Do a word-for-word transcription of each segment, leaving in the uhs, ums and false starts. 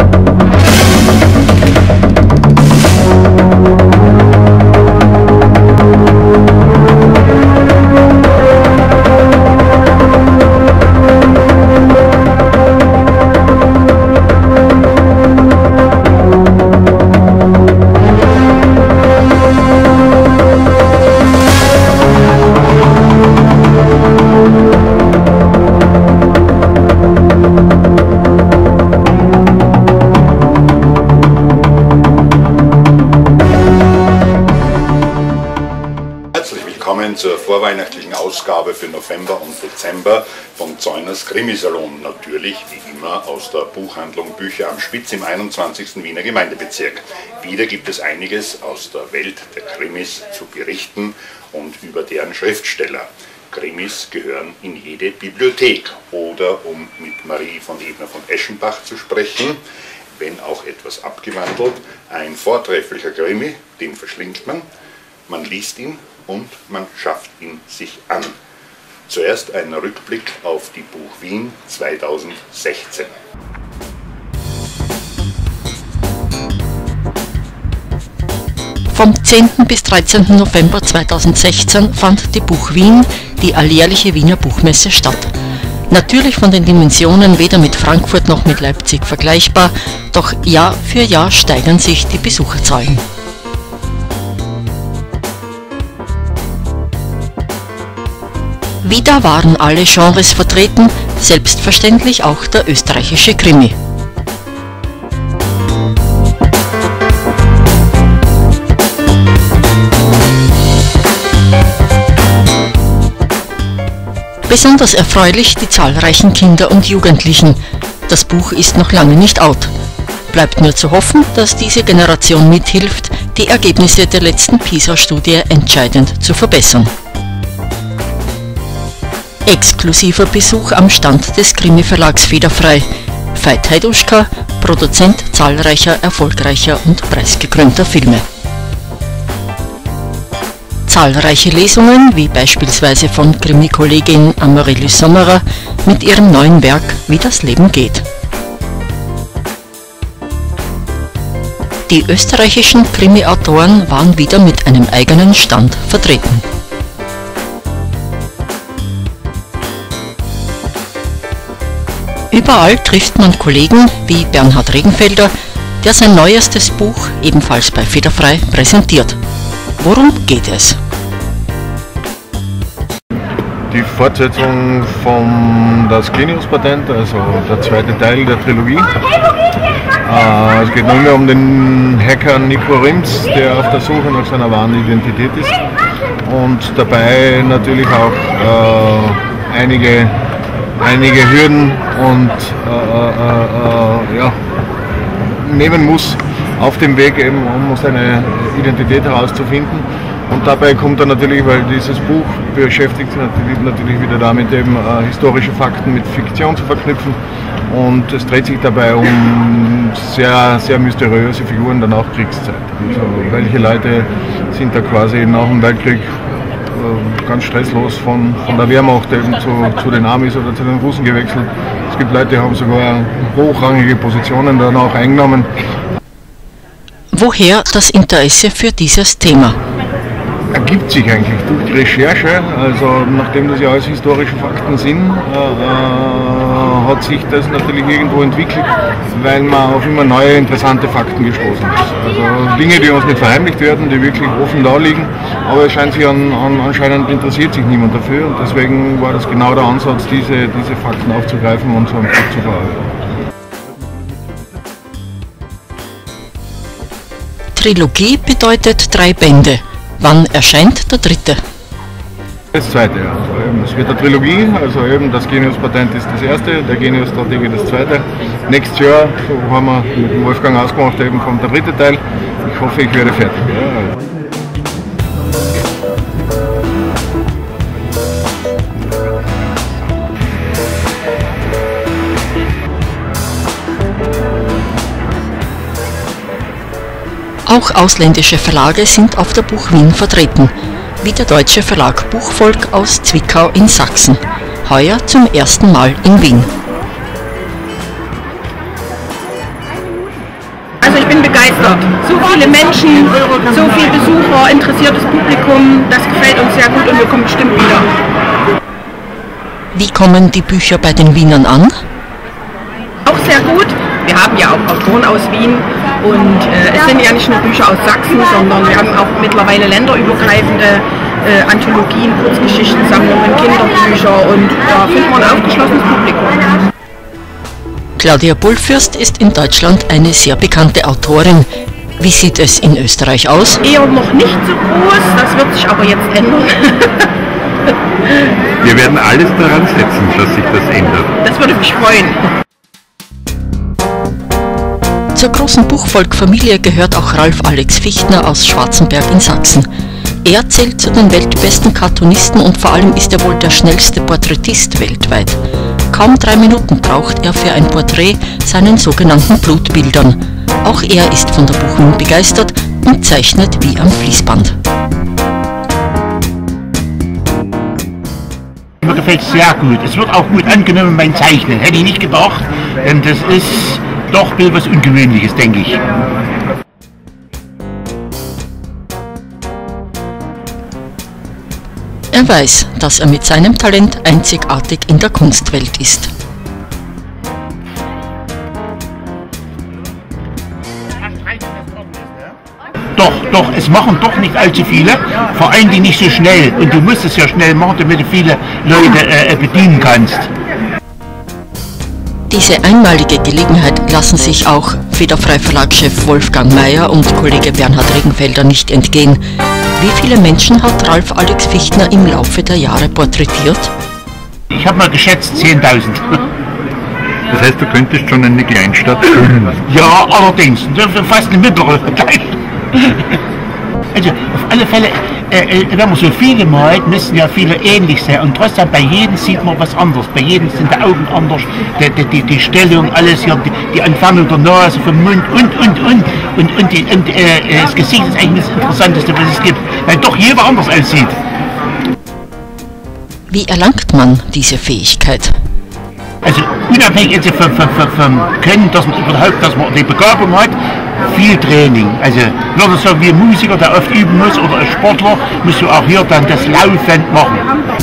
Zur vorweihnachtlichen Ausgabe für November und Dezember vom Zeuners Krimisalon. Natürlich, wie immer, aus der Buchhandlung Bücher am Spitz im einundzwanzigsten Wiener Gemeindebezirk. Wieder gibt es einiges aus der Welt der Krimis zu berichten und über deren Schriftsteller. Krimis gehören in jede Bibliothek. Oder, um mit Marie von Ebner von Eschenbach zu sprechen, wenn auch etwas abgewandelt, ein vortrefflicher Krimi, den verschlingt man, man liest ihn und man schafft ihn sich an. Zuerst ein Rückblick auf die Buch Wien zweitausendsechzehn. Vom zehnten bis dreizehnten November zweitausendsechzehn fand die Buch Wien, die alljährliche Wiener Buchmesse, statt. Natürlich von den Dimensionen weder mit Frankfurt noch mit Leipzig vergleichbar, doch Jahr für Jahr steigern sich die Besucherzahlen. Wieder waren alle Genres vertreten, selbstverständlich auch der österreichische Krimi. Besonders erfreulich die zahlreichen Kinder und Jugendlichen. Das Buch ist noch lange nicht out. Bleibt nur zu hoffen, dass diese Generation mithilft, die Ergebnisse der letzten PISA-Studie entscheidend zu verbessern. Exklusiver Besuch am Stand des Krimi-Verlags Federfrei. Veit Heiduschka, Produzent zahlreicher, erfolgreicher und preisgekrönter Filme. Zahlreiche Lesungen, wie beispielsweise von Krimi-Kollegin Amaryllis Sommerer mit ihrem neuen Werk Wie das Leben geht. Die österreichischen Krimi-Autoren waren wieder mit einem eigenen Stand vertreten. Überall trifft man Kollegen wie Bernhard Regenfelder, der sein neuestes Buch ebenfalls bei Federfrei präsentiert. Worum geht es? Die Fortsetzung von Das Genius-Patent, also der zweite Teil der Trilogie. Äh, es geht nunmehr um den Hacker Nico Rims, der auf der Suche nach seiner wahren Identität ist und dabei natürlich auch äh, einige einige Hürden und äh, äh, äh, ja, nehmen muss auf dem Weg, eben, um seine Identität herauszufinden. Und dabei kommt er natürlich, weil dieses Buch beschäftigt sich natürlich, natürlich wieder damit, eben äh, historische Fakten mit Fiktion zu verknüpfen. Und es dreht sich dabei um sehr, sehr mysteriöse Figuren der Nachkriegszeit. Also welche Leute sind da quasi nach dem Weltkrieg ganz stresslos von, von der Wehrmacht eben zu, zu den Amis oder zu den Russen gewechselt. Es gibt Leute, die haben sogar hochrangige Positionen danach eingenommen. Woher das Interesse für dieses Thema? Ergibt sich eigentlich durch die Recherche, also nachdem das ja alles historische Fakten sind, äh, äh, hat sich das natürlich irgendwo entwickelt, weil man auf immer neue interessante Fakten gestoßen ist. Also Dinge, die uns nicht verheimlicht werden, die wirklich offen da liegen, aber es scheint sich an, an, anscheinend interessiert sich niemand dafür und deswegen war das genau der Ansatz, diese, diese Fakten aufzugreifen und so ein Buch zu verarbeiten. Trilogie bedeutet drei Bände. Wann erscheint der dritte? Das zweite, ja. Also eben, es wird eine Trilogie, also eben das Genius-Patent ist das erste, der Genius-Strategie das zweite. Nächstes Jahr, so haben wir mit dem Wolfgang ausgemacht, eben kommt der dritte Teil. Ich hoffe, ich werde fertig. Ja. Auch ausländische Verlage sind auf der Buch Wien vertreten, wie der deutsche Verlag Buchvolk aus Zwickau in Sachsen, heuer zum ersten Mal in Wien. bin begeistert. So viele Menschen, so viele Besucher, interessiertes Publikum, das gefällt uns sehr gut und wir kommen bestimmt wieder. Wie kommen die Bücher bei den Wienern an? Auch sehr gut. Wir haben ja auch Autoren aus Wien und äh, es sind ja nicht nur Bücher aus Sachsen, sondern wir haben auch mittlerweile länderübergreifende äh, Anthologien, Kurzgeschichtensammlungen, Kinderbücher und da findet man ein aufgeschlossenes Publikum. Claudia Bullfürst ist in Deutschland eine sehr bekannte Autorin. Wie sieht es in Österreich aus? Eher noch nicht so groß, das wird sich aber jetzt ändern. Wir werden alles daran setzen, dass sich das ändert. Das würde mich freuen. Zur großen Buchvolkfamilie gehört auch Ralf Alex Fichtner aus Schwarzenberg in Sachsen. Er zählt zu den weltbesten Cartoonisten und vor allem ist er wohl der schnellste Porträtist weltweit. Kaum drei Minuten braucht er für ein Porträt seinen sogenannten Blutbildern. Auch er ist von der Buchwien begeistert und zeichnet wie am Fließband. Mir gefällt es sehr gut. Es wird auch gut angenommen beim Zeichnen. Hätte ich nicht gedacht, denn das ist doch etwas Ungewöhnliches, denke ich. Er weiß, dass er mit seinem Talent einzigartig in der Kunstwelt ist. Doch, doch, es machen doch nicht allzu viele, vor allem die nicht so schnell. Und du musst es ja schnell machen, damit du viele Leute äh, bedienen kannst. Diese einmalige Gelegenheit lassen sich auch Federfrei-Verlagschef Wolfgang Mayer und Kollege Bernhard Regenfelder nicht entgehen. Wie viele Menschen hat Ralf Alex Fichtner im Laufe der Jahre porträtiert? Ich habe mal geschätzt zehntausend. Das heißt, du könntest schon eine Kleinstadt füllen. Ja, allerdings. Fast eine mittlere. Also auf alle Fälle, äh, wenn man so viele malt, müssen ja viele ähnlich sein. Und trotzdem, bei jedem sieht man was anderes. Bei jedem sind die Augen anders, die, die, die, die Stellung, alles hier, die, die Entfernung der Nase vom Mund und, und, und. Und, und, die, und äh, das Gesicht ist eigentlich das Interessanteste, was es gibt, weil doch jeder anders aussieht. Wie erlangt man diese Fähigkeit? Also unabhängig also vom, vom, vom Können, dass man überhaupt, dass man die Begabung hat, viel Training. Also würde ich sagen, wie ein Musiker, der oft üben muss, oder ein Sportler, musst du auch hier dann das laufend machen.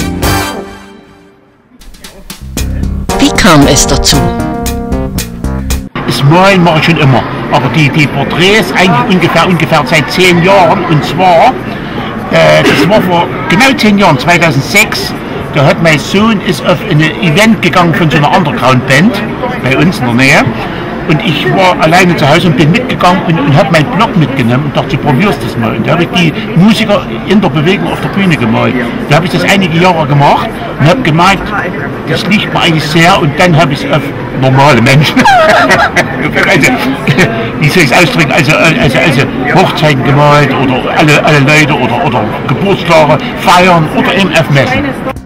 Wie kam es dazu? Das Malen mache ich schon immer, aber die, die Porträts eigentlich ungefähr, ungefähr seit zehn Jahren. Und zwar, äh, das war vor genau zehn Jahren, zweitausendsechs. Da hat mein Sohn ist auf ein Event gegangen von so einer Underground-Band bei uns in der Nähe. Und ich war alleine zu Hause und bin mitgegangen und, und habe meinen Block mitgenommen und dachte, probierst das mal. Und da habe ich die Musiker in der Bewegung auf der Bühne gemalt. Da habe ich das einige Jahre gemacht und habe gemerkt, das liegt mir eigentlich sehr. Und dann habe ich es auf normale Menschen, also, wie soll ich es ausdrücken, also, also, also Hochzeiten gemalt oder alle, alle Leute oder, oder Geburtstage feiern oder eben auf Messen.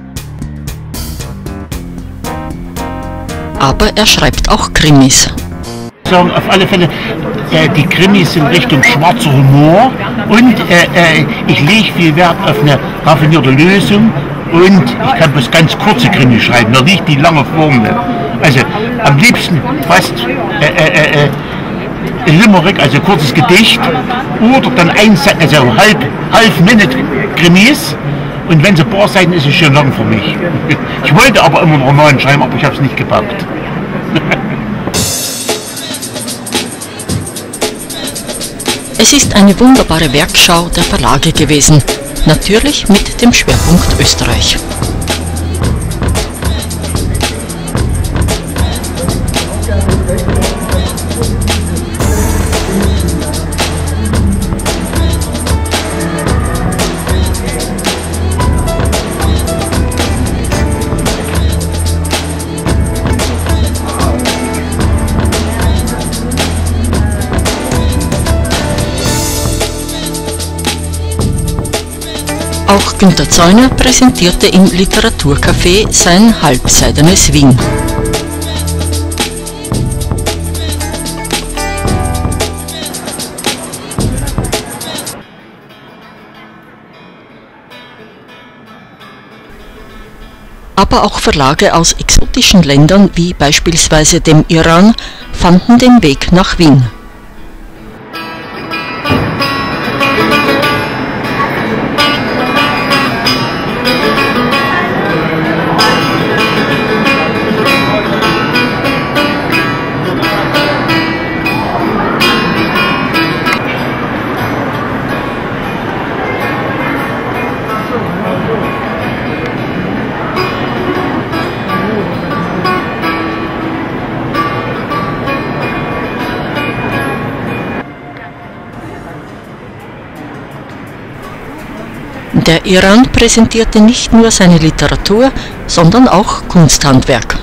Aber er schreibt auch Krimis. Auf alle Fälle, äh, die Krimis sind Richtung schwarzer Humor und äh, äh, ich lege viel Wert auf eine raffinierte Lösung und ich kann bloß ganz kurze Krimis schreiben, da liegt die lange Formel. Also am liebsten fast äh, äh, äh, Limerick, also kurzes Gedicht oder dann ein, also halb, halb Minute Krimis. Und wenn es ein paar Seiten ist, ist es schon lang für mich. Ich wollte aber immer einen Roman schreiben, aber ich habe es nicht gepackt. Es ist eine wunderbare Werkschau der Verlage gewesen, natürlich mit dem Schwerpunkt Österreich. Auch Günter Zeuner präsentierte im Literaturcafé sein halbseidenes Wien. Aber auch Verlage aus exotischen Ländern wie beispielsweise dem Iran fanden den Weg nach Wien. Der Iran präsentierte nicht nur seine Literatur, sondern auch Kunsthandwerk.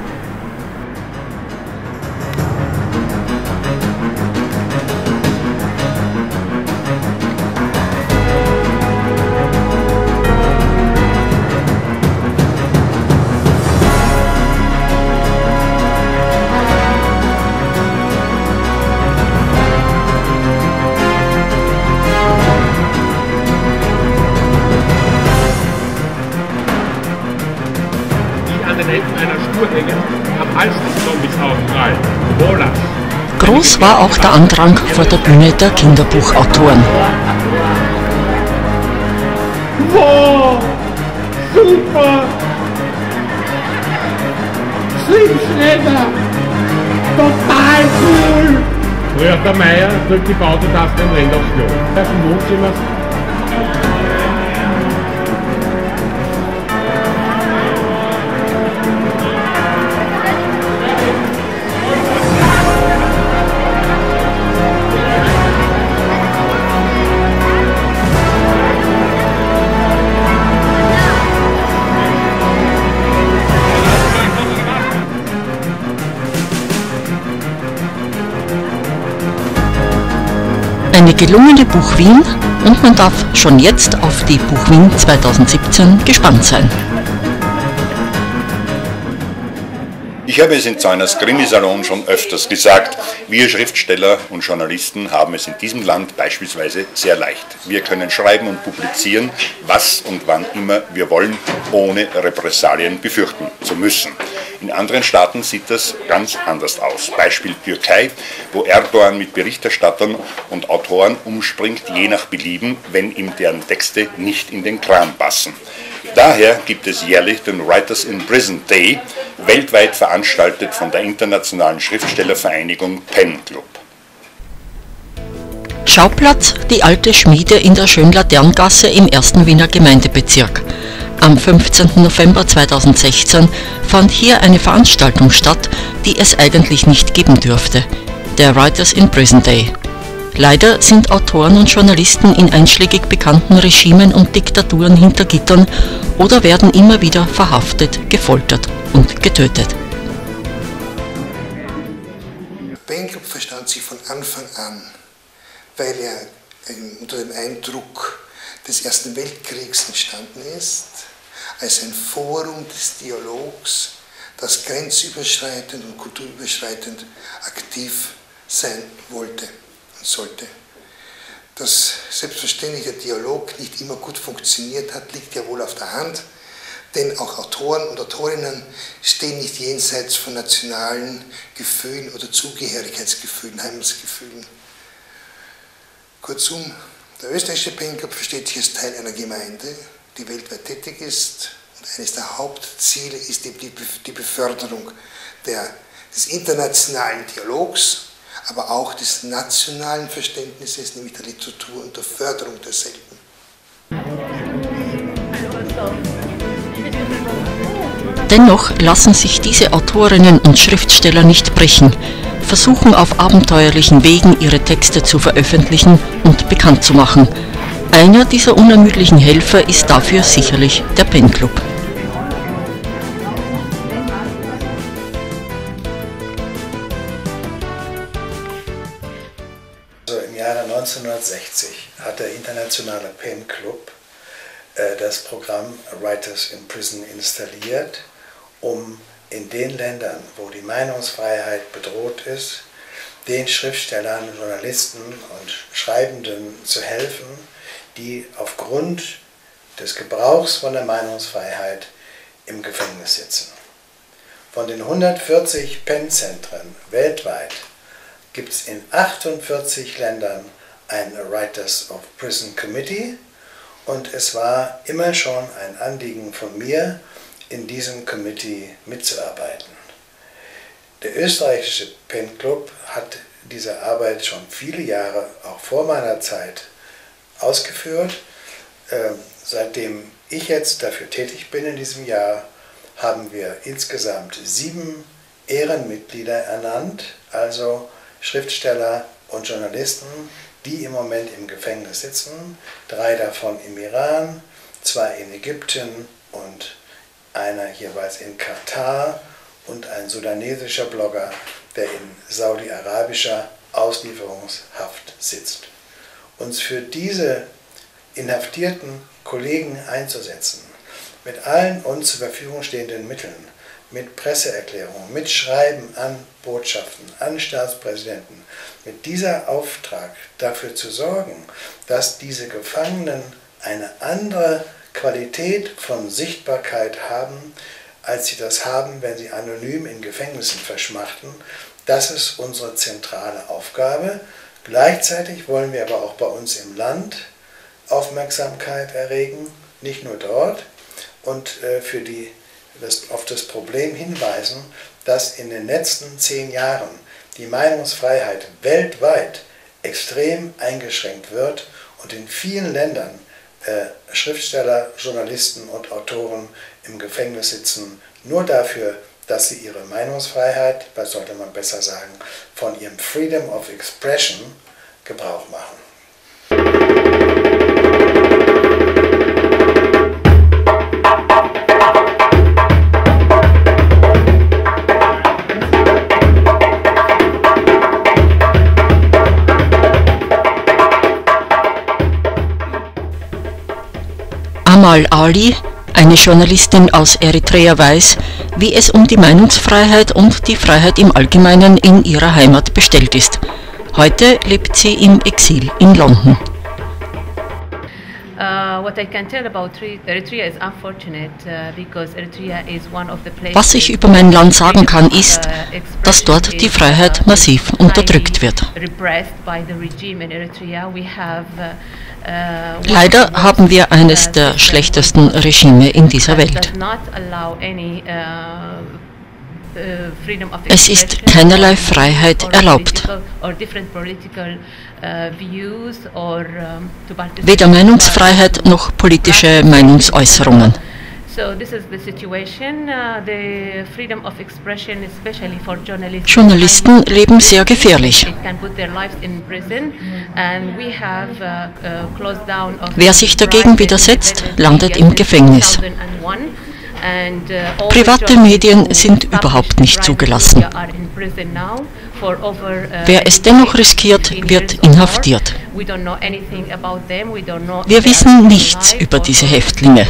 Groß war auch der Andrang vor der Bühne der Kinderbuchautoren. Wow! Super! Schlimmschredder! Total cool! Früher der Meier drückt die Bautentaste und rennt aufs Klo. Der vom Wohnzimmer. Eine gelungene Buch Wien und man darf schon jetzt auf die Buch Wien zweitausendsiebzehn gespannt sein. Ich habe es in Zeuners Krimisalon schon öfters gesagt, wir Schriftsteller und Journalisten haben es in diesem Land beispielsweise sehr leicht. Wir können schreiben und publizieren, was und wann immer wir wollen, ohne Repressalien befürchten zu müssen. In anderen Staaten sieht das ganz anders aus. Beispiel Türkei, wo Erdogan mit Berichterstattern und Autoren umspringt, je nach Belieben, wenn ihm deren Texte nicht in den Kram passen. Daher gibt es jährlich den Writers in Prison Day, weltweit veranstaltet von der internationalen Schriftstellervereinigung Pen Club. Schauplatz die alte Schmiede in der Schönlaterngasse im ersten Wiener Gemeindebezirk. Am fünfzehnten November zweitausendsechzehn fand hier eine Veranstaltung statt, die es eigentlich nicht geben dürfte, der Writers in Prison Day. Leider sind Autoren und Journalisten in einschlägig bekannten Regimen und Diktaturen hinter Gittern oder werden immer wieder verhaftet, gefoltert und getötet. Der Pen Club verstand sich von Anfang an, weil er unter dem Eindruck des Ersten Weltkriegs entstanden ist, als ein Forum des Dialogs, das grenzüberschreitend und kulturüberschreitend aktiv sein wollte und sollte. Dass selbstverständlich der Dialog nicht immer gut funktioniert hat, liegt ja wohl auf der Hand, denn auch Autoren und Autorinnen stehen nicht jenseits von nationalen Gefühlen oder Zugehörigkeitsgefühlen, Heimatsgefühlen. Kurzum, der österreichische Pen Club versteht sich als Teil einer Gemeinde, die weltweit tätig ist, und eines der Hauptziele ist die, die Beförderung der, des internationalen Dialogs, aber auch des nationalen Verständnisses, nämlich der Literatur und der Förderung derselben. Dennoch lassen sich diese Autorinnen und Schriftsteller nicht brechen, versuchen auf abenteuerlichen Wegen ihre Texte zu veröffentlichen und bekannt zu machen. Einer dieser unermüdlichen Helfer ist dafür sicherlich der Pen Club. Also im Jahre neunzehnhundertsechzig hat der internationale Pen Club äh, das Programm Writers in Prison installiert, um in den Ländern, wo die Meinungsfreiheit bedroht ist, den Schriftstellern, Journalisten und Schreibenden zu helfen, die aufgrund des Gebrauchs von der Meinungsfreiheit im Gefängnis sitzen. Von den hundertvierzig Pen-Zentren weltweit gibt es in achtundvierzig Ländern ein Writers of Prison Committee und es war immer schon ein Anliegen von mir, in diesem Committee mitzuarbeiten. Der österreichische Pen Club hat diese Arbeit schon viele Jahre, auch vor meiner Zeit, ausgeführt. Ähm, seitdem ich jetzt dafür tätig bin in diesem Jahr, haben wir insgesamt sieben Ehrenmitglieder ernannt, also Schriftsteller und Journalisten, die im Moment im Gefängnis sitzen, drei davon im Iran, zwei in Ägypten und einer jeweils in Katar und ein sudanesischer Blogger, der in saudi-arabischer Auslieferungshaft sitzt. Uns für diese inhaftierten Kollegen einzusetzen, mit allen uns zur Verfügung stehenden Mitteln, mit Presseerklärungen, mit Schreiben an Botschaften, an Staatspräsidenten, mit dieser Auftrag dafür zu sorgen, dass diese Gefangenen eine andere Qualität von Sichtbarkeit haben, als sie das haben, wenn sie anonym in Gefängnissen verschmachten. Das ist unsere zentrale Aufgabe. Gleichzeitig wollen wir aber auch bei uns im Land Aufmerksamkeit erregen, nicht nur dort, und äh, für die, das, auf das Problem hinweisen, dass in den letzten zehn Jahren die Meinungsfreiheit weltweit extrem eingeschränkt wird und in vielen Ländern äh, Schriftsteller, Journalisten und Autoren im Gefängnis sitzen, nur dafür, dass sie ihre Meinungsfreiheit, was sollte man besser sagen, von ihrem Freedom of Expression Gebrauch machen. Amal Ali, eine Journalistin aus Eritrea, weiß, wie es um die Meinungsfreiheit und die Freiheit im Allgemeinen in ihrer Heimat bestellt ist. Heute lebt sie im Exil in London. Was ich über mein Land sagen kann, ist, dass dort die Freiheit massiv unterdrückt wird. Leider haben wir eines der schlechtesten Regime in dieser Welt. Es ist keinerlei Freiheit erlaubt. Weder Meinungsfreiheit noch politische Meinungsäußerungen. Journalisten leben sehr gefährlich. Wer sich dagegen widersetzt, landet im Gefängnis. Private Medien sind überhaupt nicht zugelassen. Wer es dennoch riskiert, wird inhaftiert. Wir wissen nichts über diese Häftlinge.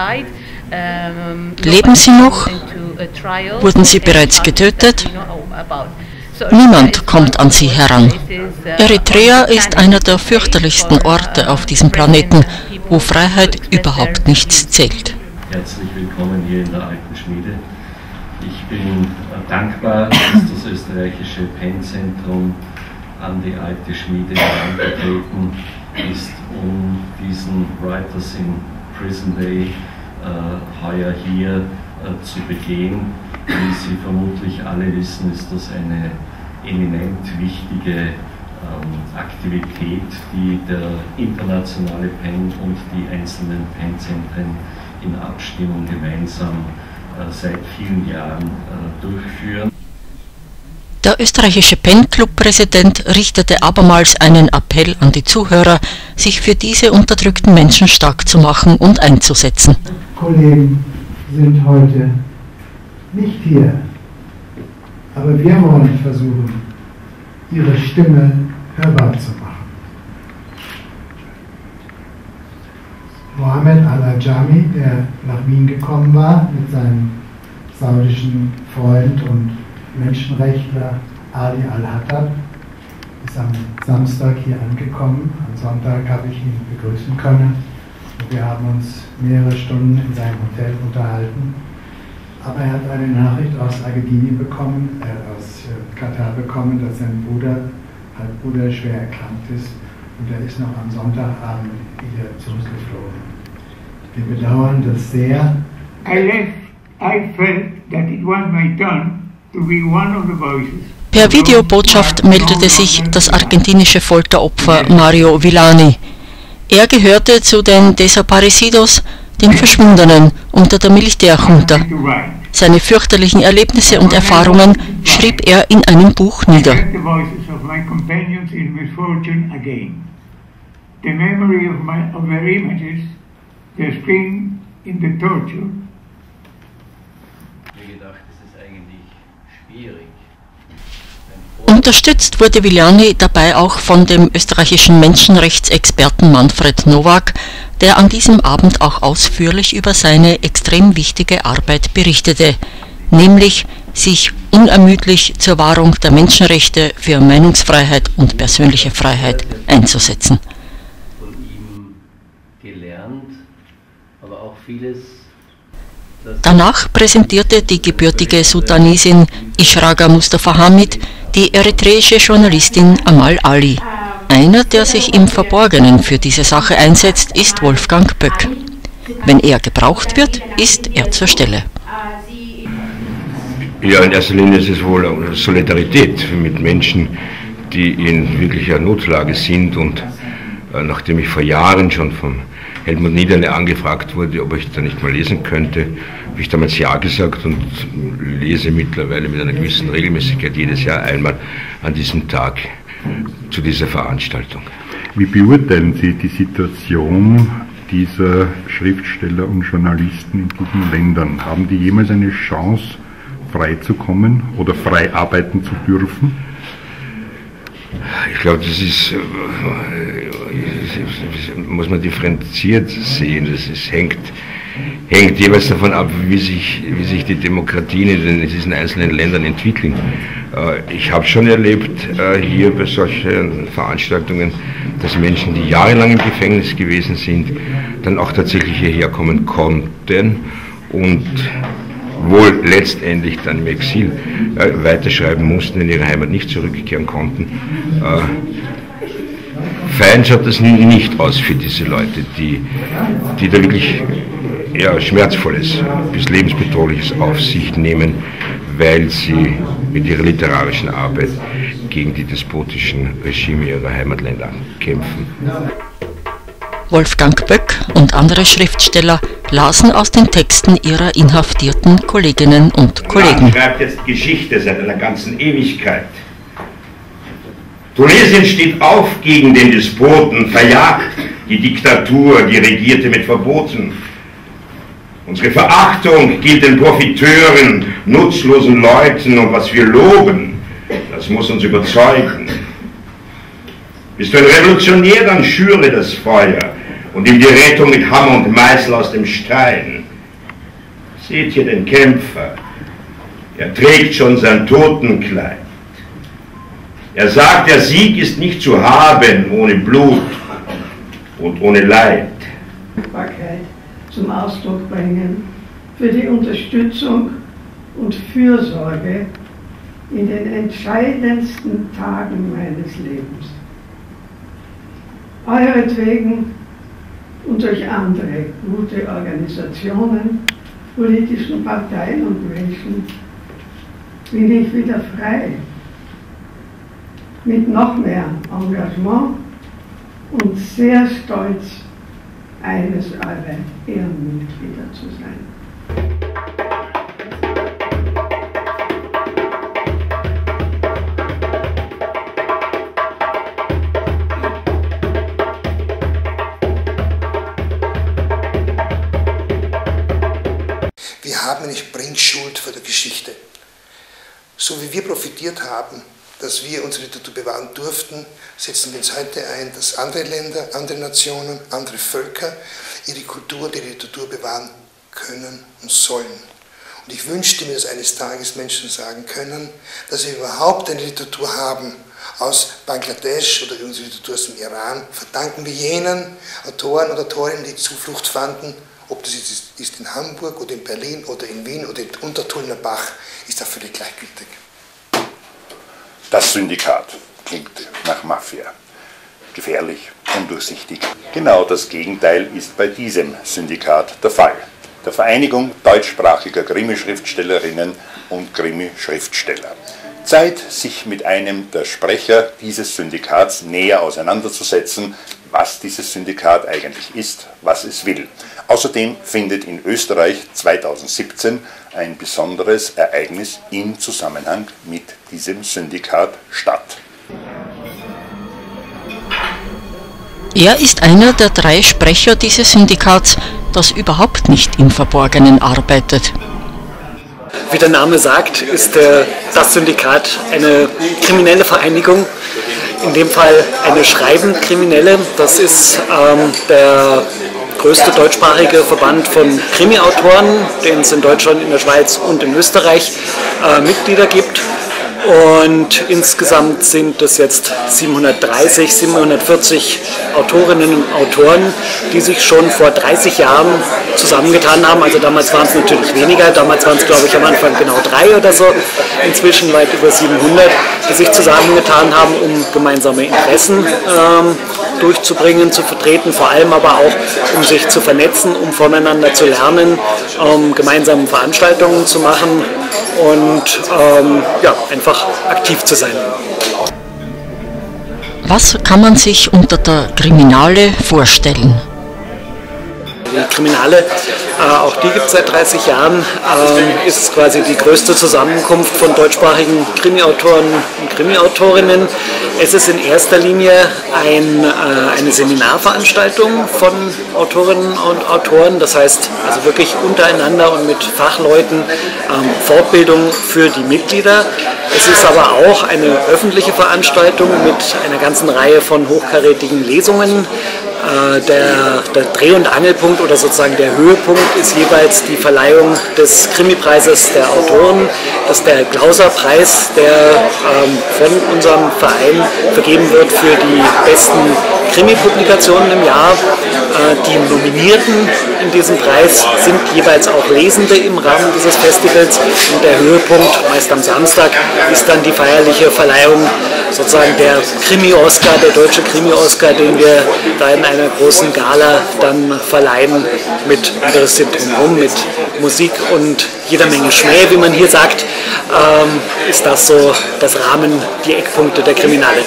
Leben sie noch? Wurden sie bereits getötet? Niemand kommt an sie heran. Eritrea ist einer der fürchterlichsten Orte auf diesem Planeten, wo Freiheit überhaupt nichts zählt. Herzlich willkommen hier in der Alten Schmiede. Ich bin dankbar, dass das österreichische PEN-Zentrum an die Alte Schmiede herangetreten ist, um diesen Writers in Prison Day äh, heuer hier äh, zu begehen. Wie Sie vermutlich alle wissen, ist das eine eminent wichtige ähm, Aktivität, die der internationale PEN und die einzelnen PEN-Zentren in Abstimmung gemeinsam äh, seit vielen Jahren äh, durchführen. Der österreichische PEN-Club-Präsident richtete abermals einen Appell an die Zuhörer, sich für diese unterdrückten Menschen stark zu machen und einzusetzen. Kollegen sind heute nicht hier, aber wir wollen versuchen, ihre Stimme hörbar zu machen. Mohammed al-Ajami, der nach Wien gekommen war mit seinem saudischen Freund und Menschenrechtler Ali al-Hattab, ist am Samstag hier angekommen. Am Sonntag habe ich ihn begrüßen können und wir haben uns mehrere Stunden in seinem Hotel unterhalten. Aber er hat eine Nachricht aus Argentinien bekommen, äh, aus äh, Katar bekommen, dass sein Bruder, Halbbruder, schwer erkrankt ist. Und er ist noch am Sonntagabend wieder zu uns geflogen. Wir bedauern das sehr. I left, I felt that it was my turn to be one of the voices. Per Videobotschaft meldete sich das argentinische Folteropfer Mario Villani. Er gehörte zu den Desaparecidos, den Verschwundenen unter der Militärjunta. Seine fürchterlichen Erlebnisse und Erfahrungen schrieb er in einem Buch nieder. The memory of, my, of their images they're staying in the torture. Mir gedacht, das ist eigentlich schwierig. Unterstützt wurde Viljandi dabei auch von dem österreichischen Menschenrechtsexperten Manfred Nowak, der an diesem Abend auch ausführlich über seine extrem wichtige Arbeit berichtete, nämlich sich unermüdlich zur Wahrung der Menschenrechte für Meinungsfreiheit und persönliche Freiheit einzusetzen. Von ihm gelernt, aber auch vieles. Danach präsentierte die gebürtige Sudanisin Ishraqa Mustafa Hamid die eritreische Journalistin Amal Ali. Einer, der sich im Verborgenen für diese Sache einsetzt, ist Wolfgang Böck. Wenn er gebraucht wird, ist er zur Stelle. Ja, in erster Linie ist es wohl Solidarität mit Menschen, die in wirklicher Notlage sind. Und äh, nachdem ich vor Jahren schon von Helmut Niederle angefragt wurde, ob ich da nicht mal lesen könnte, habe ich damals Ja gesagt und lese mittlerweile mit einer gewissen Regelmäßigkeit jedes Jahr einmal an diesem Tag zu dieser Veranstaltung. Wie beurteilen Sie die Situation dieser Schriftsteller und Journalisten in diesen Ländern? Haben die jemals eine Chance, frei zu kommen oder frei arbeiten zu dürfen? Ich glaube, das ist, äh, muss man differenziert sehen. Das ist, hängt, hängt jeweils davon ab, wie sich, wie sich die Demokratien in diesen einzelnen Ländern entwickeln. Äh, ich habe schon erlebt, äh, hier bei solchen Veranstaltungen, dass Menschen, die jahrelang im Gefängnis gewesen sind, dann auch tatsächlich hierher kommen konnten und wohl letztendlich dann im Exil äh, weiterschreiben mussten, in ihre Heimat nicht zurückkehren konnten. Äh, fein schaut das nicht aus für diese Leute, die, die da wirklich ja, Schmerzvolles bis Lebensbedrohliches auf sich nehmen, weil sie mit ihrer literarischen Arbeit gegen die despotischen Regime ihrer Heimatländer kämpfen. Wolfgang Böck und andere Schriftsteller lasen aus den Texten ihrer inhaftierten Kolleginnen und Kollegen. Man schreibt jetzt Geschichte seit einer ganzen Ewigkeit. Tunesien steht auf gegen den Despoten, verjagt die Diktatur, die regierte mit Verboten. Unsere Verachtung gilt den Profiteuren, nutzlosen Leuten, und was wir loben, das muss uns überzeugen. Bist du ein Revolutionär, dann schüre das Feuer und ihm die Rettung mit Hammer und Meißel aus dem Stein. Seht hier den Kämpfer, er trägt schon sein Totenkleid. Er sagt, der Sieg ist nicht zu haben ohne Blut und ohne Leid. Dankbarkeit zum Ausdruck bringen für die Unterstützung und Fürsorge in den entscheidendsten Tagen meines Lebens. Euretwegen und durch andere gute Organisationen, politischen Parteien und Menschen bin ich wieder frei, mit noch mehr Engagement und sehr stolz, eines eurer Ehrenmitglieder zu sein. Wir haben nicht Bringschuld vor der Geschichte. So wie wir profitiert haben, dass wir unsere Literatur bewahren durften, setzen wir uns heute ein, dass andere Länder, andere Nationen, andere Völker ihre Kultur, ihre Literatur bewahren können und sollen. Und ich wünschte mir, dass eines Tages Menschen sagen können, dass wir überhaupt eine Literatur haben aus Bangladesch oder unsere Literatur aus dem Iran, verdanken wir jenen Autoren und Autorinnen, die Zuflucht fanden. Ob das jetzt ist in Hamburg oder in Berlin oder in Wien oder in Untertullner Bach, ist da völlig gleichgültig. Das Syndikat klingt nach Mafia. Gefährlich, undurchsichtig. Genau das Gegenteil ist bei diesem Syndikat der Fall. Der Vereinigung deutschsprachiger Krimi-Schriftstellerinnen und Krimi-Schriftsteller. Zeit, sich mit einem der Sprecher dieses Syndikats näher auseinanderzusetzen, was dieses Syndikat eigentlich ist, was es will. Außerdem findet in Österreich zweitausendsiebzehn ein besonderes Ereignis im Zusammenhang mit diesem Syndikat statt. Er ist einer der drei Sprecher dieses Syndikats, das überhaupt nicht im Verborgenen arbeitet. Wie der Name sagt, ist äh, das Syndikat eine kriminelle Vereinigung, in dem Fall eine Schreiben-Kriminelle. Das ist ähm, der größte deutschsprachige Verband von Krimi-Autoren, den es in Deutschland, in der Schweiz und in Österreich äh, Mitglieder gibt. Und insgesamt sind es jetzt siebenhundertdreißig, siebenhundertvierzig Autorinnen und Autoren, die sich schon vor dreißig Jahren zusammengetan haben. Also damals waren es natürlich weniger, damals waren es glaube ich am Anfang genau drei oder so, inzwischen weit über siebenhundert, die sich zusammengetan haben, um gemeinsame Interessen ähm, durchzubringen, zu vertreten, vor allem aber auch, um sich zu vernetzen, um voneinander zu lernen, um gemeinsame Veranstaltungen zu machen und ähm, ja, einfach aktiv zu sein. Was kann man sich unter der Kriminale vorstellen? Die Kriminale, äh, auch die gibt es seit dreißig Jahren, äh, ist quasi die größte Zusammenkunft von deutschsprachigen Krimiautoren und Krimiautorinnen. Es ist in erster Linie ein, äh, eine Seminarveranstaltung von Autorinnen und Autoren, das heißt also wirklich untereinander und mit Fachleuten ähm, Fortbildung für die Mitglieder. Es ist aber auch eine öffentliche Veranstaltung mit einer ganzen Reihe von hochkarätigen Lesungen. Der, der Dreh- und Angelpunkt oder sozusagen der Höhepunkt ist jeweils die Verleihung des Krimipreises der Autoren. Das ist der Glauser-Preis, der ähm, von unserem Verein vergeben wird für die besten Krimi-Publikationen im Jahr. Äh, die Nominierten in diesem Preis sind jeweils auch Lesende im Rahmen dieses Festivals. Und der Höhepunkt, meist am Samstag, ist dann die feierliche Verleihung sozusagen der Krimi-Oscar, der deutsche Krimi-Oscar, den wir da in einer großen Gala dann verleihen mit ein bisschen drumherum, mit Musik und jeder Menge Schmäh, wie man hier sagt, ähm, ist das so das Rahmen, die Eckpunkte der Kriminale.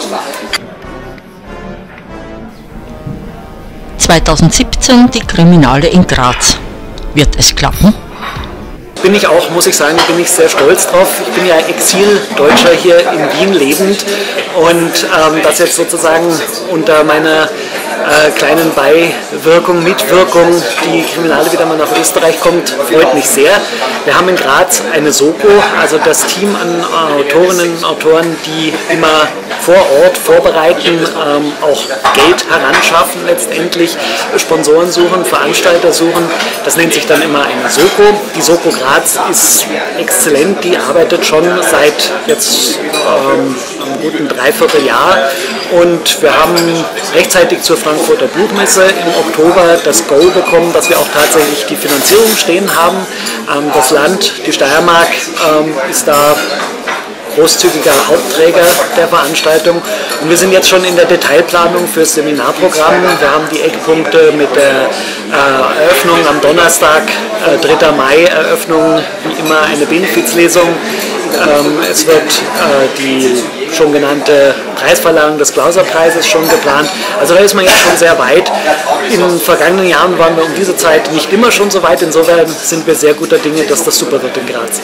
zweitausendsiebzehn die Kriminale in Graz. Wird es klappen? Bin ich auch, muss ich sagen, bin ich sehr stolz drauf. Ich bin ja Exil-Deutscher hier in Wien lebend und ähm, das jetzt sozusagen unter meiner äh, kleinen Beiwirkung, Mitwirkung, die Kriminale wieder mal nach Österreich kommt, freut mich sehr. Wir haben in Graz eine Soko, also das Team an Autorinnen und Autoren, die immer vor Ort vorbereiten, ähm, auch Geld heranschaffen letztendlich, Sponsoren suchen, Veranstalter suchen. Das nennt sich dann immer eine Soko. Die Soko Graz ist exzellent, die arbeitet schon seit jetzt ähm, einem guten Dreivierteljahr und wir haben rechtzeitig zur Frankfurter Buchmesse im Oktober das Go bekommen, dass wir auch tatsächlich die Finanzierung stehen haben. Ähm, das Land, die Steiermark, ähm, ist da großzügiger Hauptträger der Veranstaltung und wir sind jetzt schon in der Detailplanung für das Seminarprogramm. Wir haben die Eckpunkte mit der äh, Eröffnung am Donnerstag, äh, dritter Mai Eröffnung, wie immer eine Benefizlesung. Ähm, es wird äh, die schon genannte Preisverleihung des Glauser-Preises schon geplant. Also da ist man jetzt schon sehr weit. In den vergangenen Jahren waren wir um diese Zeit nicht immer schon so weit. Insofern sind wir sehr guter Dinge, dass das super wird in Graz.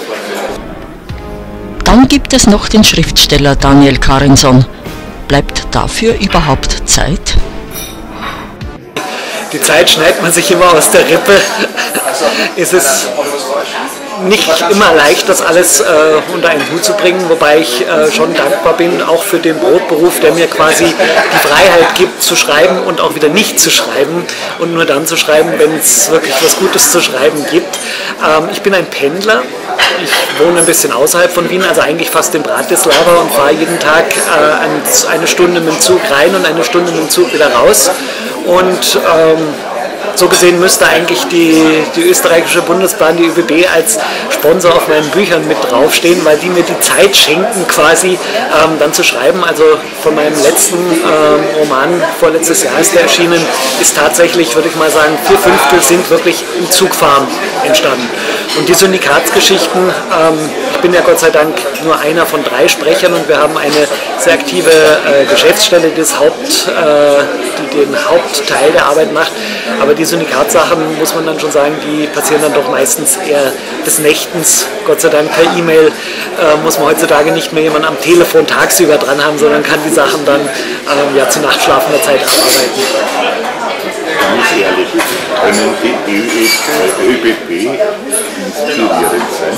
Dann gibt es noch den Schriftsteller Daniel Karinson. Bleibt dafür überhaupt Zeit? Die Zeit schneidet man sich immer aus der Rippe. Es ist nicht immer leicht, das alles äh, unter einen Hut zu bringen, wobei ich äh, schon dankbar bin, auch für den Brotberuf, der mir quasi die Freiheit gibt, zu schreiben und auch wieder nicht zu schreiben und nur dann zu schreiben, wenn es wirklich was Gutes zu schreiben gibt. Ähm, ich bin ein Pendler, ich wohne ein bisschen außerhalb von Wien, also eigentlich fast in Bratislava und fahre jeden Tag äh, eine Stunde mit dem Zug rein und eine Stunde mit dem Zug wieder raus und ähm, so gesehen müsste eigentlich die, die österreichische Bundesbahn, die Ö B B, als Sponsor auf meinen Büchern mit draufstehen, weil die mir die Zeit schenken, quasi ähm, dann zu schreiben. Also von meinem letzten ähm, Roman, vorletztes Jahr ist der erschienen, ist tatsächlich, würde ich mal sagen, vier Fünftel sind wirklich im Zugfahren entstanden. Und die Syndikatsgeschichten, ähm, ich bin ja Gott sei Dank nur einer von drei Sprechern und wir haben eine sehr aktive äh, Geschäftsstelle, die, das Haupt, äh, die den Hauptteil der Arbeit macht. Aber die Syndikatsachen, muss man dann schon sagen, die passieren dann doch meistens eher des Nächtens. Gott sei Dank per E-Mail äh, muss man heutzutage nicht mehr jemanden am Telefon tagsüber dran haben, sondern kann die Sachen dann äh, ja, zu nachtschlafender Zeit abarbeiten. ganz ehrlich, können die ÖBB inspirierend sein?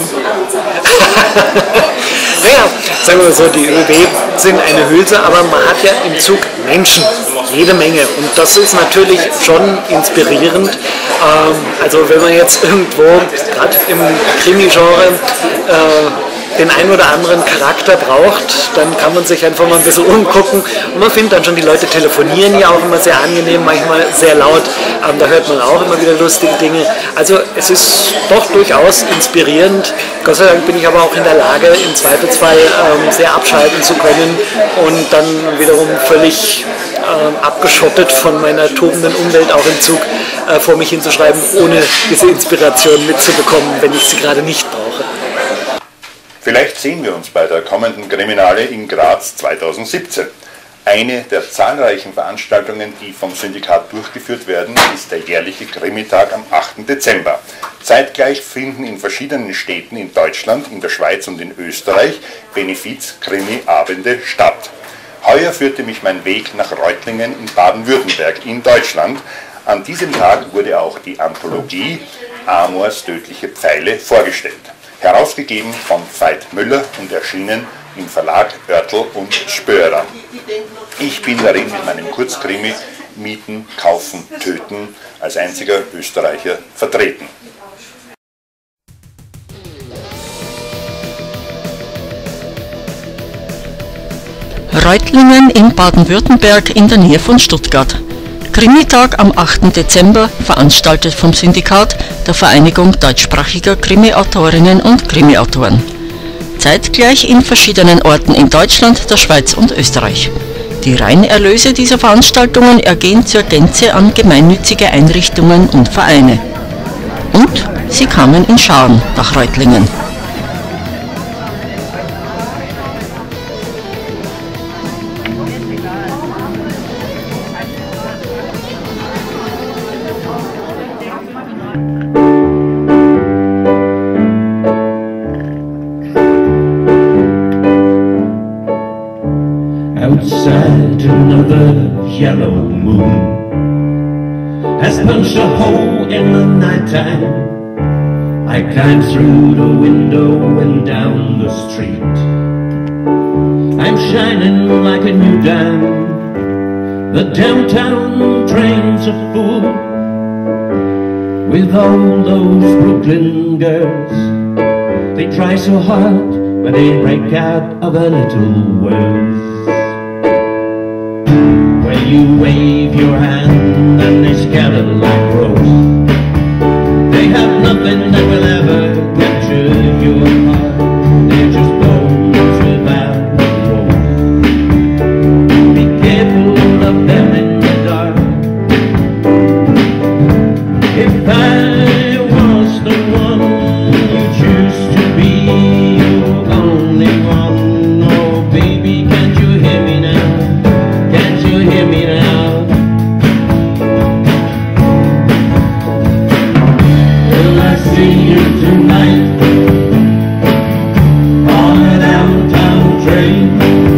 Naja, sagen wir mal so, die ÖBB sind eine Hülse, aber man hat ja im Zug Menschen, jede Menge. Und das ist natürlich schon inspirierend. Ähm, also wenn man jetzt irgendwo, gerade im Krimi-Genre, äh, den einen oder anderen Charakter braucht, dann kann man sich einfach mal ein bisschen umgucken und man findet dann schon, die Leute telefonieren ja auch immer sehr angenehm, manchmal sehr laut, ähm, da hört man auch immer wieder lustige Dinge. Also es ist doch durchaus inspirierend. Gott sei Dank bin ich aber auch in der Lage, im Zweifelsfall ähm, sehr abschalten zu können und dann wiederum völlig ähm, abgeschottet von meiner tobenden Umwelt auch im Zug äh, vor mich hinzuschreiben, ohne diese Inspiration mitzubekommen, wenn ich sie gerade nicht brauche. Vielleicht sehen wir uns bei der kommenden Kriminale in Graz zweitausendsiebzehn. Eine der zahlreichen Veranstaltungen, die vom Syndikat durchgeführt werden, ist der jährliche Krimitag am achten Dezember. Zeitgleich finden in verschiedenen Städten in Deutschland, in der Schweiz und in Österreich Benefiz-Krimi-Abende statt. Heuer führte mich mein Weg nach Reutlingen in Baden-Württemberg in Deutschland. An diesem Tag wurde auch die Anthologie Amors tödliche Pfeile vorgestellt. Herausgegeben von Veit Müller und erschienen im Verlag Oertel und Spörer. Ich bin darin mit meinem Kurzkrimi Mieten, Kaufen, Töten als einziger Österreicher vertreten. Reutlingen in Baden-Württemberg in der Nähe von Stuttgart. Krimitag am achten Dezember, veranstaltet vom Syndikat der Vereinigung deutschsprachiger Krimi-Autorinnen und Krimi-Autoren. Zeitgleich in verschiedenen Orten in Deutschland, der Schweiz und Österreich. Die Reinerlöse dieser Veranstaltungen ergehen zur Gänze an gemeinnützige Einrichtungen und Vereine. Und sie kamen in Scharen nach Reutlingen. Outside, another yellow moon has punched a hole in the nighttime. I climb through the window and down the street. I'm shining like a new dime. The downtown trains are full with all those Brooklyn girls. They try so hard, but they break out of a little world. When you wave your hand and they scatter like crows, they have nothing that will ever capture your heart. They're just bones without bones. Be careful of them in the dark. If I was the one you choose to be, your only one, oh baby, can't you hear me now? Can't you hear me now? Will I see you tonight on a downtown train?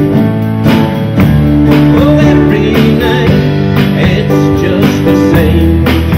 Oh, every night it's just the same.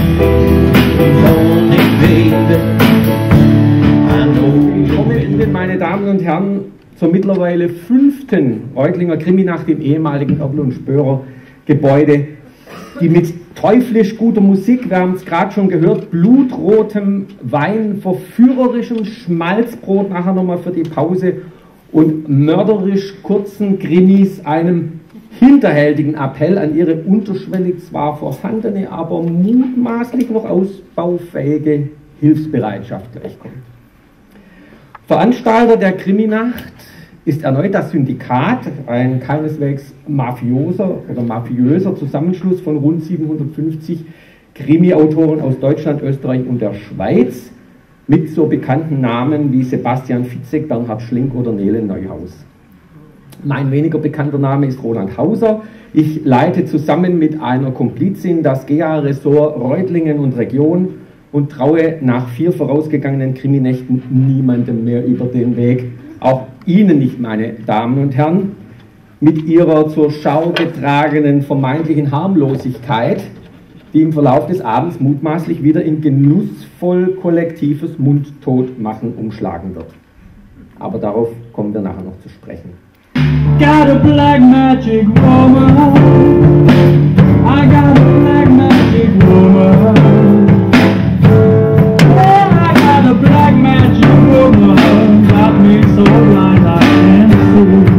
Only baby, I know you're Meine Damen und Herren, zur mittlerweile fünften Reutlinger Krimi-Nacht im ehemaligen Oertel und Spörer Gebäude, die mit teuflisch guter Musik, wir haben es gerade schon gehört, blutrotem Wein, verführerischem Schmalzbrot, nachher nochmal für die Pause, und mörderisch kurzen Krimis, einem hinterhältigen Appell an ihre unterschwellig zwar vorhandene, aber mutmaßlich noch ausbaufähige Hilfsbereitschaft gleichkommt. Veranstalter der Krimi-Nacht ist erneut das Syndikat, ein keineswegs mafioser oder mafiöser Zusammenschluss von rund siebenhundertfünfzig Krimi-Autoren aus Deutschland, Österreich und der Schweiz mit so bekannten Namen wie Sebastian Fitzek, Bernhard Schlink oder Nele Neuhaus. Mein weniger bekannter Name ist Roland Hauser. Ich leite zusammen mit einer Komplizin das G A-Ressort Reutlingen und Region und traue nach vier vorausgegangenen Kriminächten niemandem mehr über den Weg. Auch Ihnen nicht, meine Damen und Herren. Mit Ihrer zur Schau getragenen vermeintlichen Harmlosigkeit die im Verlauf des Abends mutmaßlich wieder in genussvoll kollektives Mundtotmachen umschlagen wird. Aber darauf kommen wir nachher noch zu sprechen. Got a black magic woman. I got a black magic woman. Yeah, I got a black magic woman. Got me so blind I can't see.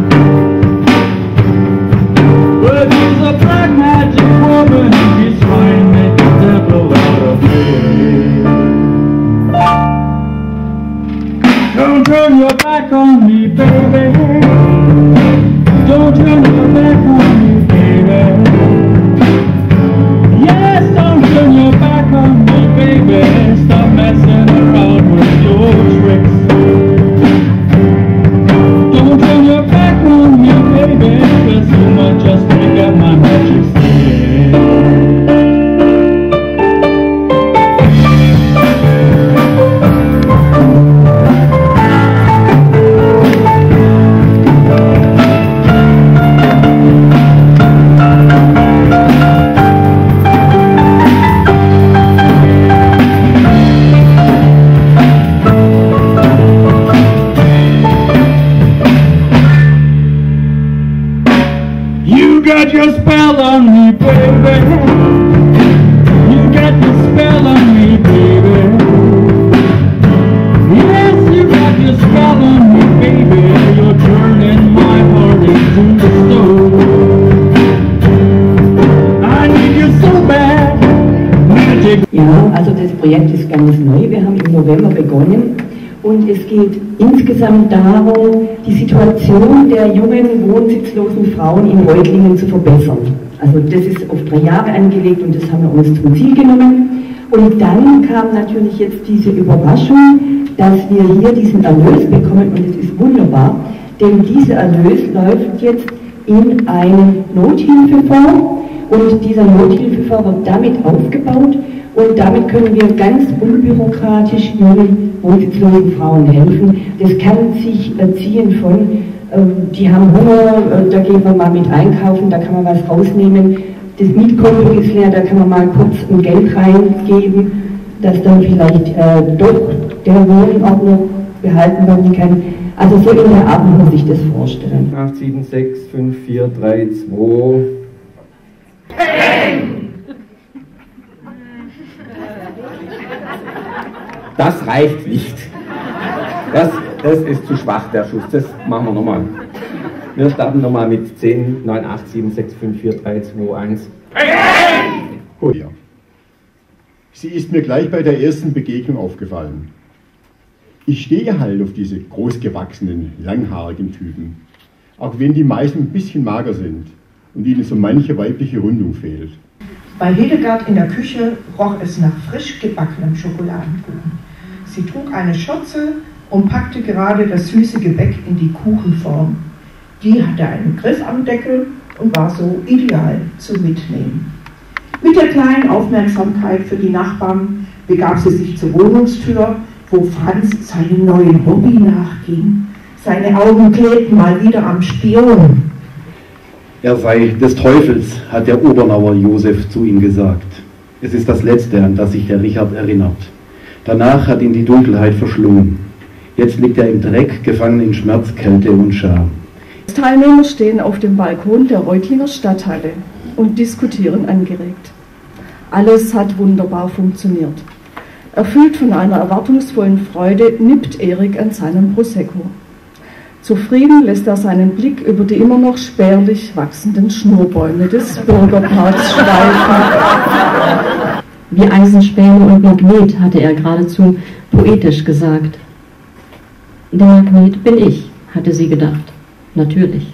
But she's a black magic woman. She's trying to make the devil out of me. Don't turn your back on me, baby. Don't turn your back on me, baby. Yes, don't turn your back on me, baby. Stop messing around with your tricks. Don't turn your back on me, baby, 'cause you might just pick up my magic stick. Got your spell on me, baby. You got your spell on me, baby. Yes, you got your spell on me, baby. You're turning my heart into the stone. I need you so bad. Magic. Ja, also das Projekt ist ganz neu. Wir haben im November begonnen. Und es geht insgesamt darum, die Situation der jungen, wohnsitzlosen Frauen in Reutlingen zu verbessern. Also das ist auf drei Jahre angelegt und das haben wir uns zum Ziel genommen. Und dann kam natürlich jetzt diese Überraschung, dass wir hier diesen Erlös bekommen und das ist wunderbar, denn dieser Erlös läuft jetzt in einen Nothilfefonds und dieser Nothilfefonds wird damit aufgebaut und damit können wir ganz unbürokratisch jungen, wohnsitzlosen Frauen helfen. Das kann sich ziehen von, äh, die haben Hunger, äh, da gehen wir mal mit einkaufen, da kann man was rausnehmen. Das Mietkonto ist leer, da kann man mal kurz ein Geld reingeben, dass dann vielleicht äh, doch der Wohnung auch noch behalten werden kann. Also so in der Art muss man sich das vorstellen. acht sieben sechs fünf vier drei zwei. Das reicht nicht. Das, das ist zu schwach, der Schuss. Das machen wir nochmal. Wir starten nochmal mit zehn, neun, acht, sieben, sechs, fünf, vier, drei, zwei, eins. Gut. Sie ist mir gleich bei der ersten Begegnung aufgefallen. Ich stehe halt auf diese großgewachsenen, langhaarigen Typen. Auch wenn die meisten ein bisschen mager sind und ihnen so manche weibliche Rundung fehlt. Bei Hildegard in der Küche roch es nach frisch gebackenem Schokoladenkuchen. Sie trug eine Schürze und packte gerade das süße Gebäck in die Kuchenform. Die hatte einen Griff am Deckel und war so ideal zum Mitnehmen. Mit der kleinen Aufmerksamkeit für die Nachbarn begab sie sich zur Wohnungstür, wo Franz seinem neuen Hobby nachging. Seine Augen klebten mal wieder am Spion. Er sei des Teufels, hat der Obernauer Josef zu ihm gesagt. Es ist das Letzte, an das sich der Richard erinnert. Danach hat ihn die Dunkelheit verschlungen. Jetzt liegt er im Dreck, gefangen in Schmerz, Kälte und Scham. Teilnehmer stehen auf dem Balkon der Reutlinger Stadthalle und diskutieren angeregt. Alles hat wunderbar funktioniert. Erfüllt von einer erwartungsvollen Freude nippt Erik an seinem Prosecco. Zufrieden lässt er seinen Blick über die immer noch spärlich wachsenden Schnurrbäume des Bürgerparks schweifen. Wie Eisenspäne und Magnet, hatte er geradezu poetisch gesagt. Der Magnet bin ich, hatte sie gedacht. Natürlich.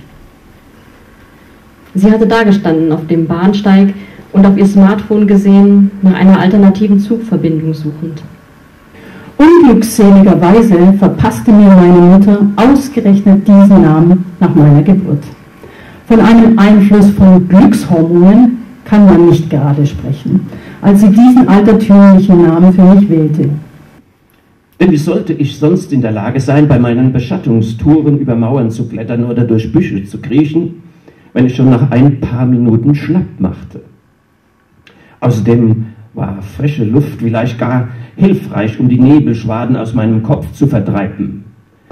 Sie hatte dagestanden auf dem Bahnsteig und auf ihr Smartphone gesehen, nach einer alternativen Zugverbindung suchend. Unglückseligerweise verpasste mir meine Mutter ausgerechnet diesen Namen nach meiner Geburt. Von einem Einfluss von Glückshormonen kann man nicht gerade sprechen, als sie diesen altertümlichen Namen für mich wählte. Denn wie sollte ich sonst in der Lage sein, bei meinen Beschattungstouren über Mauern zu klettern oder durch Büsche zu kriechen, wenn ich schon nach ein paar Minuten schlapp machte? Außerdem war frische Luft vielleicht gar hilfreich, um die Nebelschwaden aus meinem Kopf zu vertreiben.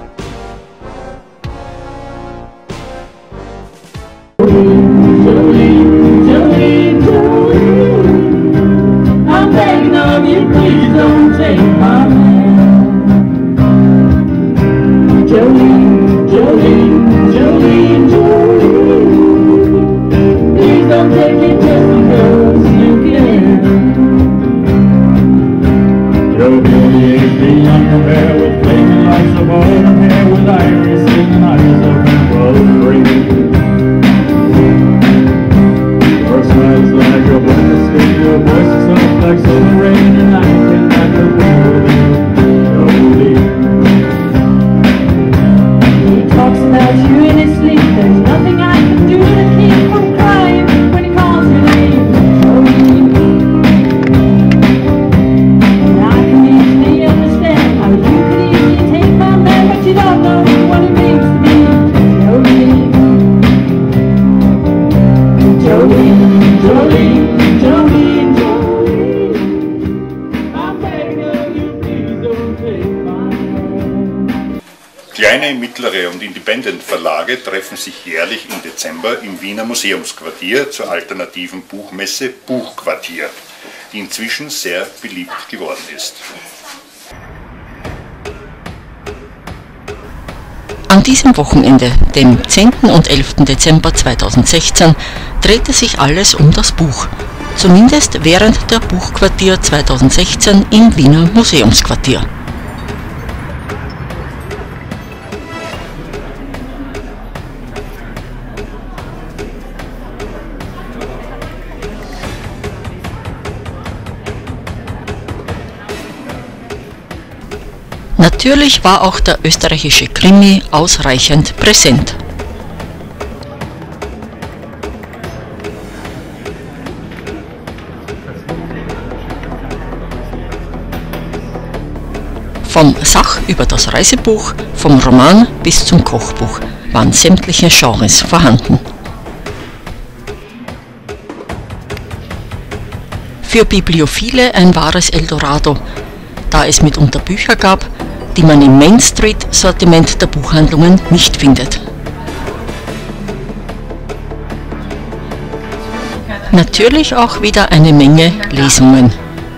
Jolene, Jolene, Jolene, I'm begging of you, please don't take my hand. Jolene, Jolene, Jolene, Jolene, please don't take it just because you can. Jolene, the young hair with flaming lights of autumn hair with iris and eyes of emerald green. Your smile's like a blessed skin, your voice is soft like summer rain, and I can like a Jolene. He talks about you in his sleep. There's nothing I can do to keep from crying when he calls your name, Jolene. And I can easily understand how you could easily take my man, but you don't know what it means to me, Jolene. Jolene, Jolene, Jolene, Jolene, I'm begging of you, please don't take my hand. Kleine, mittlere und Independent-Verlage treffen sich jährlich im Dezember im Wiener Museumsquartier zur alternativen Buchmesse Buchquartier, die inzwischen sehr beliebt geworden ist. An diesem Wochenende, dem zehnten und elften Dezember zweitausendsechzehn, drehte sich alles um das Buch, zumindest während der Buchquartier zweitausendsechzehn im Wiener Museumsquartier. Natürlich war auch der österreichische Krimi ausreichend präsent. Vom Sach- über das Reisebuch, vom Roman bis zum Kochbuch waren sämtliche Genres vorhanden. Für Bibliophile ein wahres Eldorado, da es mitunter Bücher gab, die man im Main Street-Sortiment der Buchhandlungen nicht findet. Natürlich auch wieder eine Menge Lesungen.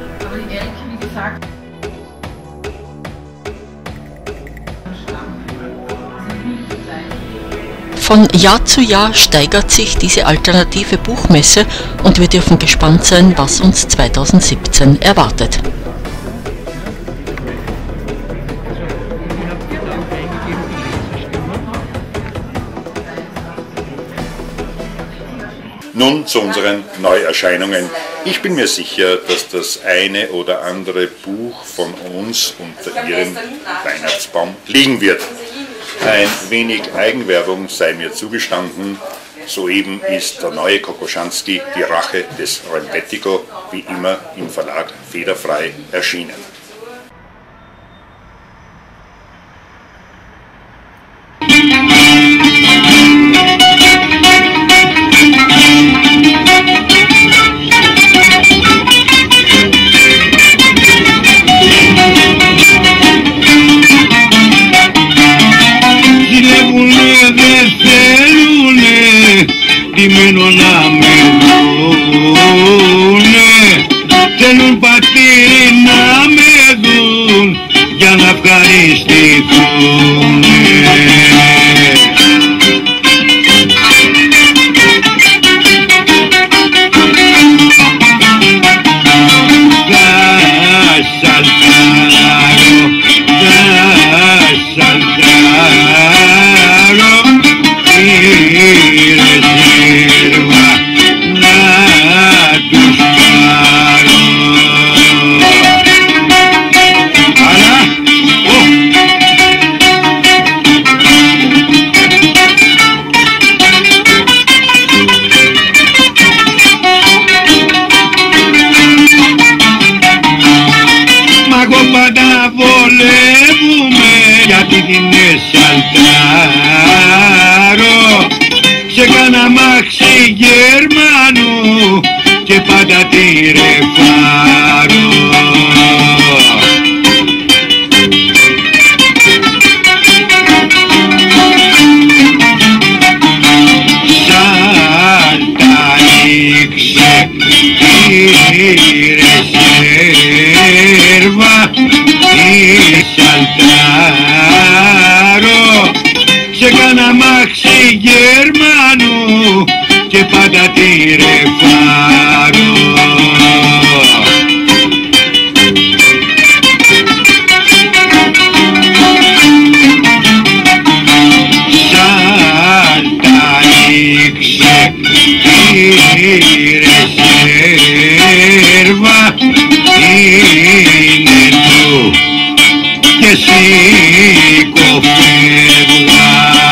Von Jahr zu Jahr steigert sich diese alternative Buchmesse und wir dürfen gespannt sein, was uns zweitausendsiebzehn erwartet. Nun zu unseren Neuerscheinungen. Ich bin mir sicher, dass das eine oder andere Buch von uns unter Ihrem Weihnachtsbaum liegen wird. Ein wenig Eigenwerbung sei mir zugestanden. Soeben ist der neue Kokoschanski, die Rache des Rempetico, wie immer im Verlag Federfrei erschienen. Μένω να με δούνε, θέλουν πατήρι να με δουν για να ευχαριστηθούν. Θα σαλτάρω, θα σαλτάρω, σε κανένα μάξι Γερμανού και πάντα τι patire farò. Riserva di saltaro σε κάνα μάξι Γερμανού και πάντα τη ρεφάρω. Σάλτα ρίξε τη ρεσέρβα είναι του και σήκω φεύγα.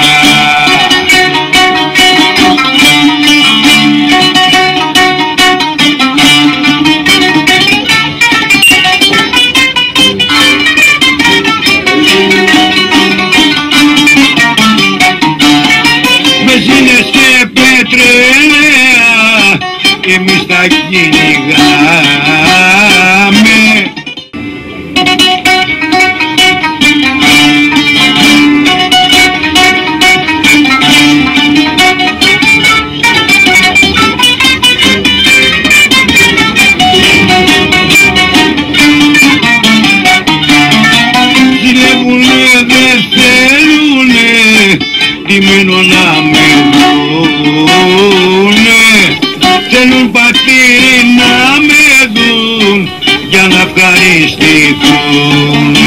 Μπενζίνες και πετρέλαια εμείς τα κυνηγάμε. Ζηλεύουνε, δεν θέλουνε ντυμένο να με δούνε. Θέλουν πατήρι να με δουν για να ευχαριστηθούνε.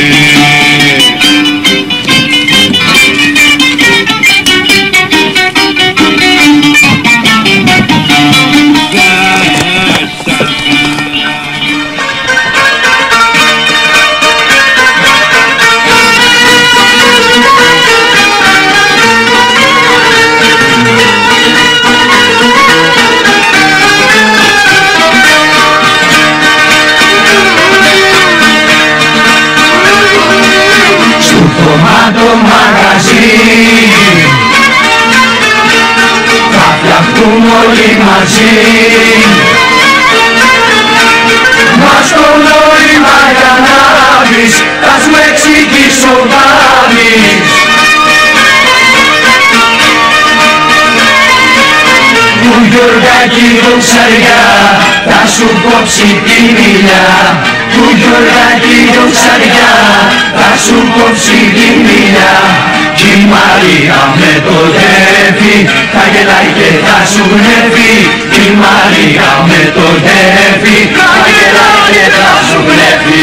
Το μαγαζί θα φτιαχτούν όλοι μαζί μας το νόημα για να βρεις θα σου εξηγήσω βάλεις του Γιωργάκη το ψαριά θα σου κόψει τη μιλιά του Γιωργάκη το ψαριά θα σου κόψει τη μιλιά κι η Μαρία με το τέφι θα γελάει και θα σου γνεύει κι η Μαρία με το τέφι θα γελάει και θα σου γνεύει.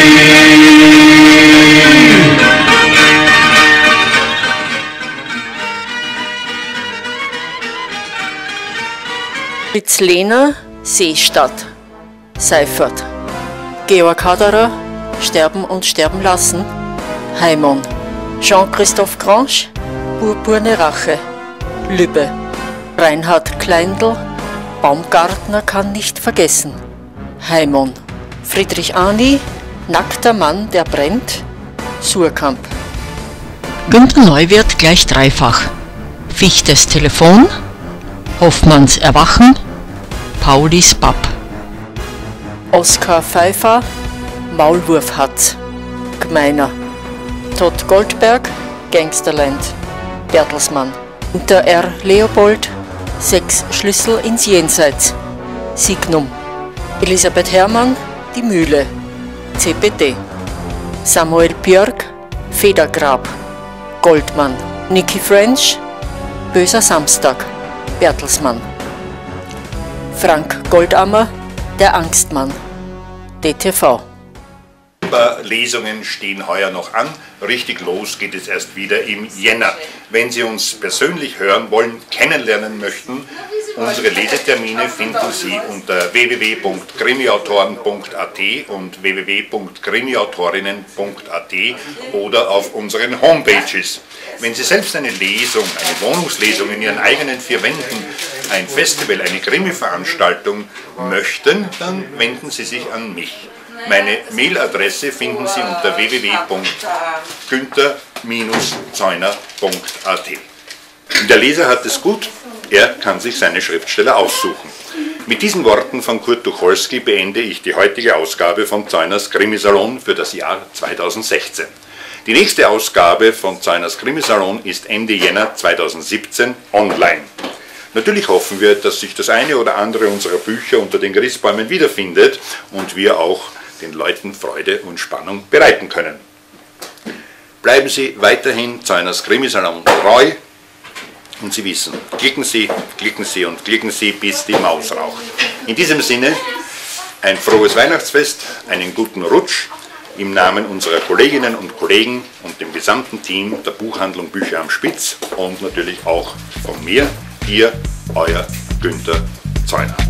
Fritzlehner, Seestadt, Seifert. Georg Haderer, Sterben und sterben lassen, Heimon. Jean-Christophe Grange, Purpurne Rache, Lübbe. Reinhard Kleindl, Baumgartner kann nicht vergessen, Heimon. Friedrich Ani, Nackter Mann, der brennt, Surkamp. Günter Neuwirth gleich dreifach. Fichtes Telefon, Hoffmanns Erwachen, Paulis Bab. Oskar Pfeiffer, Maulwurfhatz, Gmeiner. Todd Goldberg, Gangsterland, Bertelsmann. Unter R. Leopold, Sechs Schlüssel ins Jenseits, Signum. Elisabeth Herrmann, Die Mühle, C P D. Samuel Björk, Federgrab, Goldmann. Nicky French, Böser Samstag, Bertelsmann. Frank Goldammer, Der Angstmann, D T V. Lesungen stehen heuer noch an. Richtig los geht es erst wieder im Jänner. Wenn Sie uns persönlich hören wollen, kennenlernen möchten, unsere Lesetermine finden Sie unter w w w punkt krimiautoren punkt a t und w w w punkt krimiautorinnen punkt a t oder auf unseren Homepages. Wenn Sie selbst eine Lesung, eine Wohnungslesung in Ihren eigenen vier Wänden, ein Festival, eine Krimi-Veranstaltung möchten, dann wenden Sie sich an mich. Meine Mailadresse finden Sie unter w w w punkt günther zeuner punkt a t. Der Leser hat es gut, er kann sich seine Schriftsteller aussuchen. Mit diesen Worten von Kurt Tucholsky beende ich die heutige Ausgabe von Zeuners Krimisalon für das Jahr zweitausendsechzehn. Die nächste Ausgabe von Zeuners Krimisalon ist Ende Jänner zweitausendsiebzehn online. Natürlich hoffen wir, dass sich das eine oder andere unserer Bücher unter den Christbäumen wiederfindet und wir auch den Leuten Freude und Spannung bereiten können. Bleiben Sie weiterhin Zeuners Krimisalon treu und Sie wissen, klicken Sie, klicken Sie und klicken Sie, bis die Maus raucht. In diesem Sinne, ein frohes Weihnachtsfest, einen guten Rutsch im Namen unserer Kolleginnen und Kollegen und dem gesamten Team der Buchhandlung Bücher am Spitz und natürlich auch von mir, Ihr, euer Günther Zeuner.